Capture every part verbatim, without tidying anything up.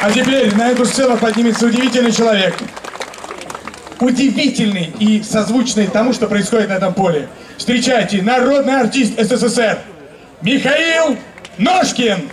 А теперь на эту сцену поднимется удивительный человек. Удивительный и созвучный тому, что происходит на этом поле. Встречайте, народный артист СССР Михаил Ножкин!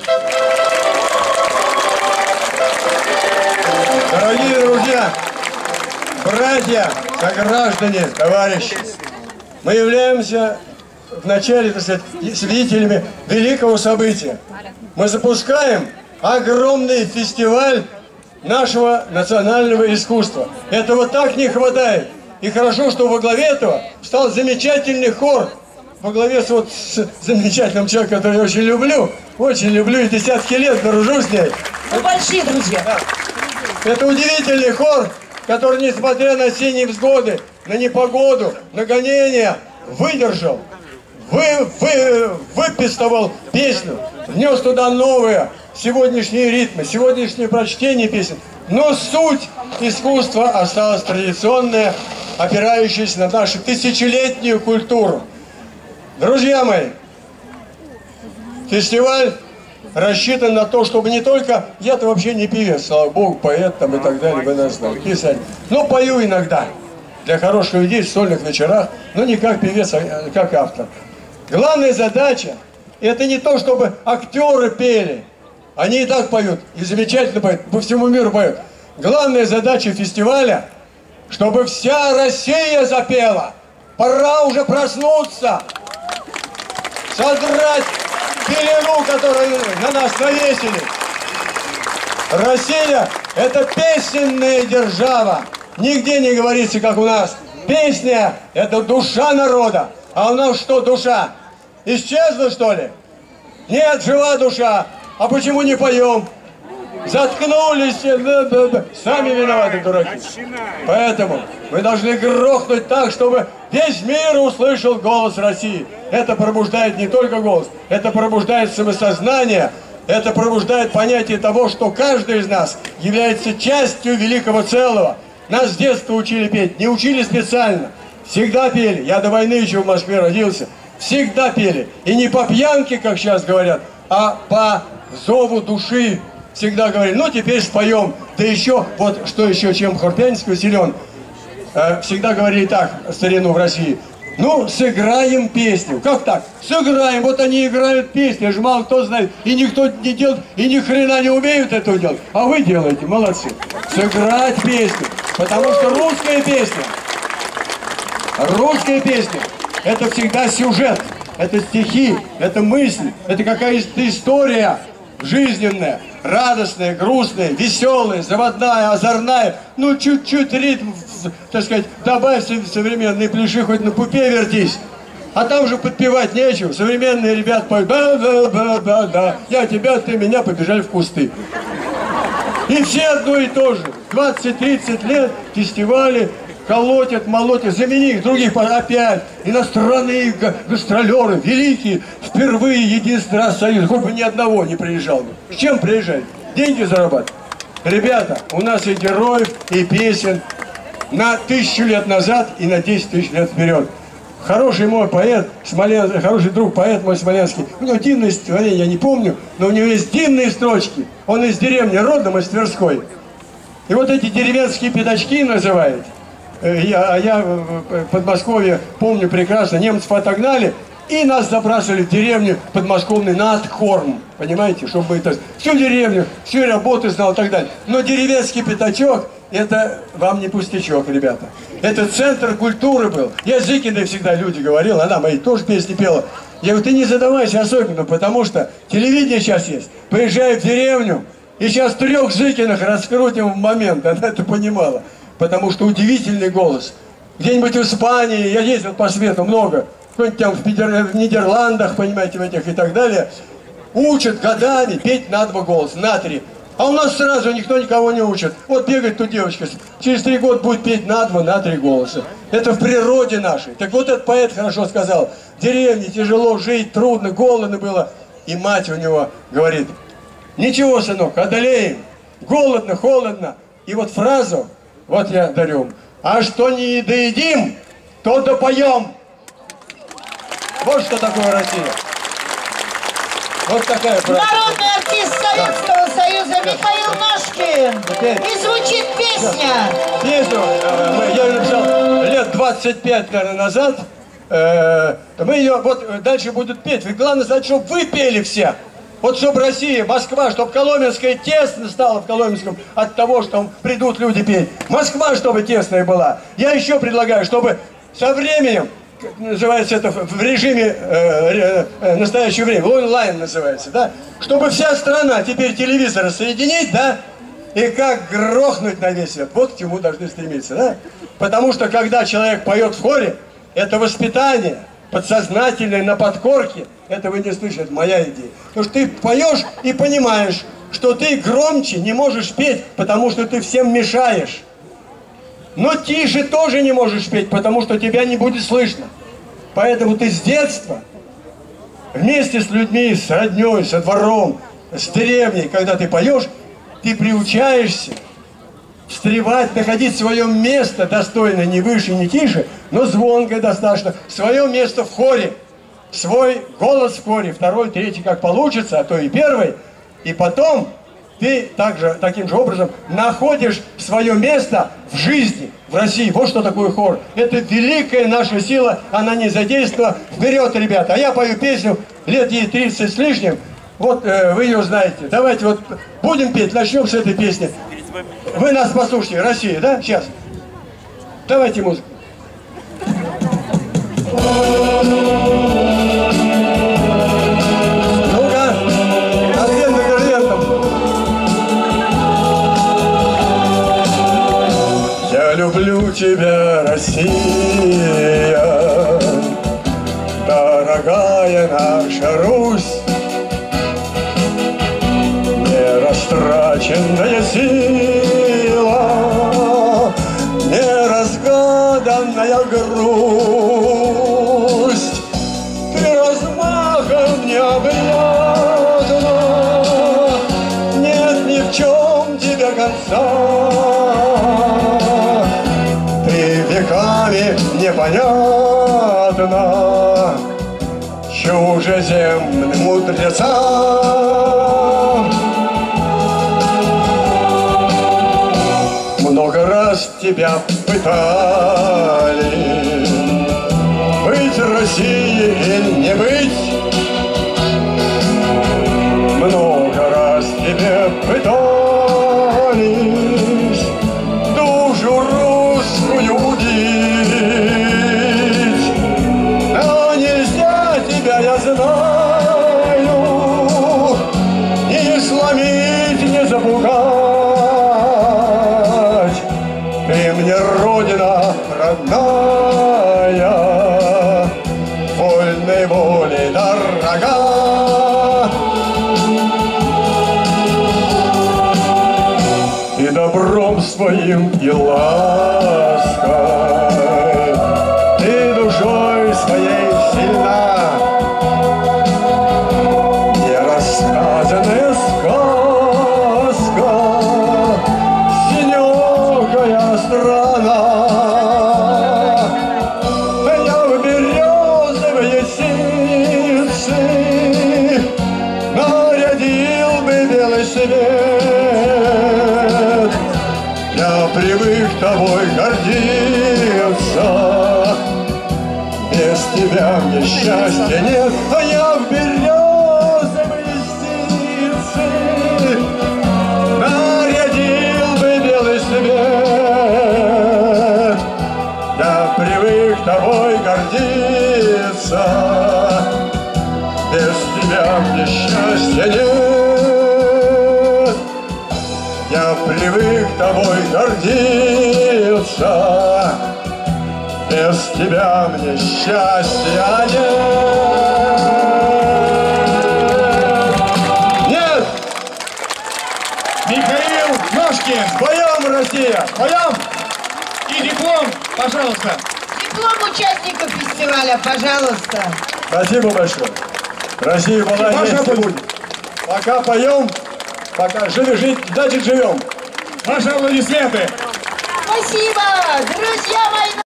Дорогие друзья, братья, сограждане, товарищи, мы являемся в начале, так сказать, свидетелями великого события. Мы запускаем огромный фестиваль нашего национального искусства. Этого так не хватает. И хорошо, что во главе этого стал замечательный хор. Во главе с, вот, с замечательным человеком, который я очень люблю. Очень люблю и десятки лет дружу с ней. Мы большие друзья. Да. Это удивительный хор, который, несмотря на осенние взгоды, на непогоду, на гонения, выдержал, вы, вы, выпистывал песню, внес туда новые сегодняшние ритмы, сегодняшнее прочтение песен. Но суть искусства осталась традиционная, опирающаяся на нашу тысячелетнюю культуру. Друзья мои, фестиваль рассчитан на то, чтобы не только... Я-то вообще не певец, слава богу, поэт там и так далее, вы нас знаете, писать. Но пою иногда для хороших людей в сольных вечерах, но не как певец, а как автор. Главная задача — это не то, чтобы актеры пели. Они и так поют, и замечательно поют, по всему миру поют. Главная задача фестиваля — чтобы вся Россия запела. Пора уже проснуться, содрать пелену, которую на нас навесили. Россия — это песенная держава. Нигде не говорится, как у нас. Песня — это душа народа. А у нас что душа? Исчезла, что ли? Нет, жива душа. А почему не поем? Заткнулись, да, да, да. Сами виноваты, дураки. Поэтому мы должны грохнуть так, чтобы весь мир услышал голос России. Это пробуждает не только голос, это пробуждает самосознание, это пробуждает понятие того, что каждый из нас является частью великого целого. Нас с детства учили петь, не учили специально, всегда пели. Я до войны еще в Москве родился, всегда пели. И не по пьянке, как сейчас говорят, а по зову души. Всегда говорили, ну теперь споем. Да еще, вот что еще, чем Хортенский силен. Э, всегда говорили так, старину в России. Ну, сыграем песню. Как так? Сыграем. Вот они играют песни, же мало кто знает. И никто не делает, и ни хрена не умеют этого делать. А вы делаете, молодцы. Сыграть песню. Потому что русская песня, русская песня, это всегда сюжет, это стихи, это мысль, это какая-то история жизненная, радостная, грустная, веселая, заводная, озорная. Ну, чуть-чуть ритм, так сказать, добавь современные пляши, хоть на пупе вертись. А там же подпевать нечего. Современные ребята поют, да-да-да-да-да, я тебя, ты меня, побежали в кусты. И все одно и то же. двадцать-тридцать лет фестивали колотят, молотят, замени их, других опять. Иностранные гастролеры, великие, впервые, единственный раз в Союз, хоть бы ни одного не приезжал. С чем приезжать? Деньги зарабатывать. Ребята, у нас и героев, и песен на тысячу лет назад и на десять тысяч лет вперед. Хороший мой поэт, Смолен... хороший друг поэт мой смоленский, у него дивное стихотворение, я не помню, но у него есть дивные строчки. Он из деревни, родом из Тверской. И вот эти деревенские пятачки называют. Я, а я в Подмосковье помню прекрасно, немцев отогнали, и нас забрасывали в деревню подмосковный на откорм. Понимаете, чтобы это всю деревню, всю работу знал и так далее. Но деревенский пятачок, это вам не пустячок, ребята. Это центр культуры был. Я Зыкиной всегда люди говорил, она мои тоже песни пела. Я говорю, ты не задавайся особенно, потому что телевидение сейчас есть. Приезжай в деревню, и сейчас трех Зыкиных раскрутим в момент. Она это понимала. Потому что удивительный голос. Где-нибудь в Испании, я ездил по свету много, кто-нибудь там в, Пидер... в Нидерландах, понимаете, в этих и так далее, учат годами петь на два голоса, на три. А у нас сразу никто никого не учит. Вот бегает тут девочка, через три года будет петь на два, на три голоса. Это в природе нашей. Так вот этот поэт хорошо сказал, в деревне тяжело жить, трудно, голодно было. И мать у него говорит, ничего, сынок, одолеем, голодно, холодно. И вот фразу, вот я дарю, а что не доедим, то допоем. Вот что такое Россия. Вот такая правда. Народный артист Советского Союза Михаил Ножкин. Теперь. И звучит песня. Песню э, мы- я ее написал лет двадцать пять, наверное, назад. Э, мы ее вот э, дальше будут петь. Ведь главное знать, чтобы вы пели все. Вот чтобы Россия, Москва, чтобы Коломенская тесно стала в Коломенском от того, что там придут люди петь. Москва, чтобы тесная была. Я еще предлагаю, чтобы со временем, как называется это в режиме э, э, настоящего времени, онлайн называется, да, чтобы вся страна теперь телевизоры соединить, да, и как грохнуть на весь свет. Вот к чему должны стремиться, да? Потому что когда человек поет в хоре, это воспитание подсознательное на подкорке. Этого не слышат, моя идея. Потому что ты поешь и понимаешь, что ты громче не можешь петь, потому что ты всем мешаешь. Но тише тоже не можешь петь, потому что тебя не будет слышно. Поэтому ты с детства, вместе с людьми, с родней, со двором, с деревней, когда ты поешь, ты приучаешься встревать, находить свое место достойное, не выше, не тише, но звонкое достаточно, свое место в хоре, свой голос в хоре, второй, третий, как получится, а то и первый, и потом ты также, таким же образом находишь свое место в жизни, в России. Вот что такое хор. Это великая наша сила, она не задействована. Вперед, ребята! А я пою песню, лет ей тридцать с лишним, вот э, вы ее знаете. Давайте вот будем петь, начнем с этой песни. Вы нас послушайте, Россия, да? Сейчас. Давайте музыку. Ну-ка, ответ на гордентом. Я люблю тебя, Россия, дорогая наша Русь. Нерастраченная сила, неразгаданная грусть, ты размахом необъятна, нет ни в чем тебе конца, ты веками непонятна чужеземным мудрецам. Много раз тебя пытали быть Россией или не быть. Много раз тебе пытались душу русскую убить. Но нельзя тебя, я знаю, не сломить, не запугать. Ты мне родина родная, вольной волей дорога. Ты добром своим и лаской, ты душой своей сильна. Нерассказанная сказка, синёкая страна. Я в березовые ситцы нарядил бы белый свет. Я привык тобой гордиться, без тебя мне счастья нет. А я в березовые ситцы нарядил бы белый свет. Я привык тобой гордиться, без тебя мне счастья нет. Я привык тобой гордиться, без тебя мне счастья нет. Нет! Михаил Ножкин. Поем, Россия! Поем! И диплом, пожалуйста. Диплом участников фестиваля, пожалуйста. Спасибо большое. Россия была, Ваша есть и будет. будет. Пока поем, пока жили, жить, значит живем. Ваши аплодисменты. Спасибо, друзья мои.